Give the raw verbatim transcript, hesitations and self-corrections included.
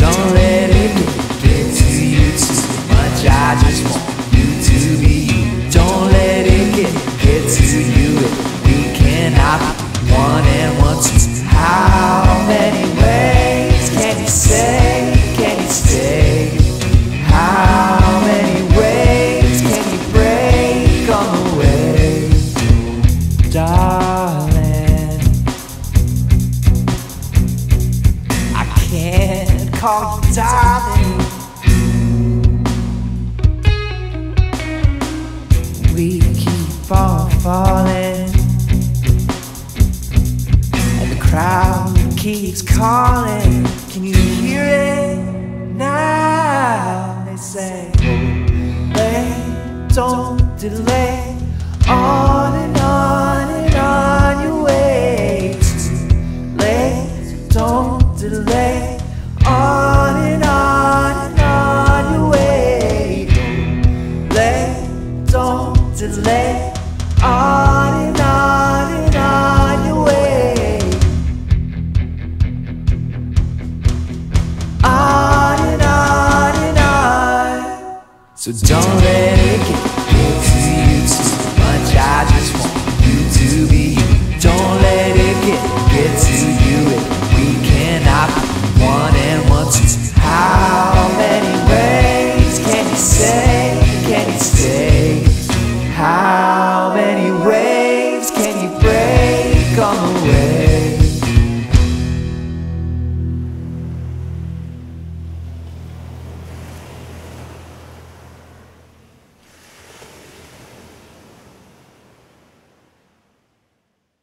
don't let it get to you too much. I just want you to be you. Don't let it get, get to you. We cannot be one and one two. How many ways can you say, can you stay? How many ways can you break on the way? Darling, I can't call you darling. We keep on falling, and the crowd keeps calling. Can you hear it now? They say, wait, don't delay. On and on and on you wait. Late, don't delay. On and on and on you wait. Late, don't delay. On and on and on you wait. On and on and on. So don't let it get